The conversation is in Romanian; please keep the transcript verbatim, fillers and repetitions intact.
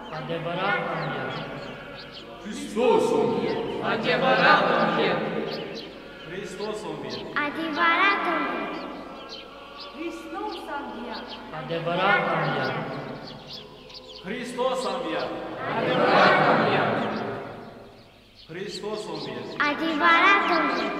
Adevărat am eu. Hristos a înviat. Adevărat am eu. Hristos a înviat. Adevărat am eu. Hristos a înviat. Adevărat am eu. Hristos a înviat. Adevărat am eu. Hristos a înviat. Adevărat am eu.